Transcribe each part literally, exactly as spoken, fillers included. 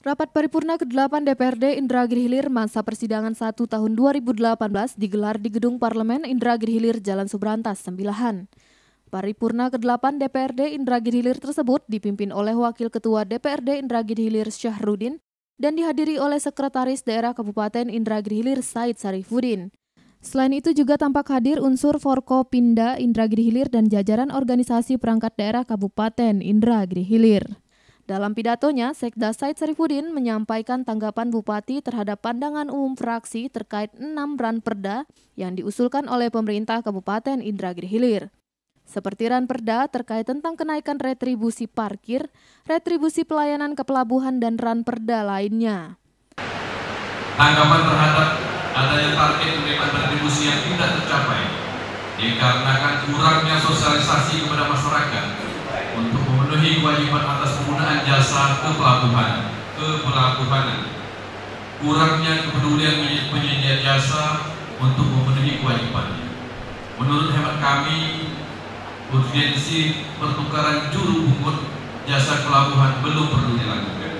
Rapat paripurna kedelapan D P R D Indragiri Hilir masa persidangan satu tahun dua ribu delapan belas digelar di Gedung Parlemen Indragiri Hilir, Jalan Subrantas, Sembilahan. Paripurna kedelapan D P R D Indragiri Hilir tersebut dipimpin oleh Wakil Ketua D P R D Indragiri Hilir Syahrudin dan dihadiri oleh Sekretaris Daerah Kabupaten Indragiri Hilir Said Sarifuddin. Selain itu juga tampak hadir unsur Forkopimda Indragiri Hilir dan jajaran organisasi perangkat daerah Kabupaten Indragiri Hilir. Dalam pidatonya, Sekda Said Sarifuddin menyampaikan tanggapan Bupati terhadap pandangan umum fraksi terkait enam ranperda yang diusulkan oleh pemerintah Kabupaten Indragiri Hilir. Seperti ranperda terkait tentang kenaikan retribusi parkir, retribusi pelayanan ke pelabuhan, dan ranperda lainnya. Tanggapan terhadap adanya target penerimaan retribusi yang tidak tercapai dikarenakan kurangnya sosialisasi kepada masyarakat untuk memenuhi kewajiban atas penggunaan jasa ke pelabuhan, ke pelabuhanan. Kurangnya kepedulian penyedia jasa untuk memenuhi kewajibannya. Menurut hemat kami, urgensi pertukaran juru pungut jasa pelabuhan belum perlu dilakukan.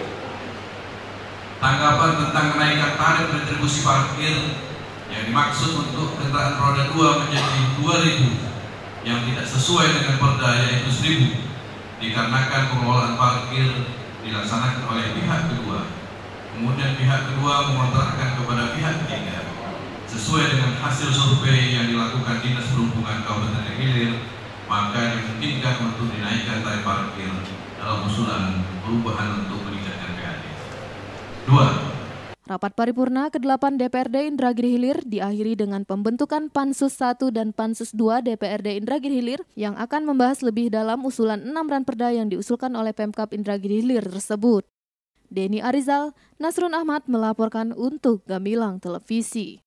Tanggapan tentang kenaikan tarif retribusi parkir yang dimaksud untuk kendaraan roda dua menjadi dua ribu yang tidak sesuai dengan perda yaitu seribu, dikarenakan pengelolaan parkir dilaksanakan oleh pihak kedua. Kemudian pihak kedua mengontrakkan kepada pihak ketiga sesuai dengan hasil survei yang dilakukan Dinas Perhubungan Kabupaten Hilir, maka dimungkinkan untuk dinaikkan tarif parkir dalam usulan perubahan untuk meningkatkan P H D. Dua. Rapat paripurna kedelapan D P R D Indragiri Hilir diakhiri dengan pembentukan Pansus satu dan Pansus dua D P R D Indragiri Hilir yang akan membahas lebih dalam usulan enam ranperda yang diusulkan oleh Pemkab Indragiri Hilir tersebut. Denny Arizal, Nasrun Ahmad melaporkan untuk Gamilang Televisi.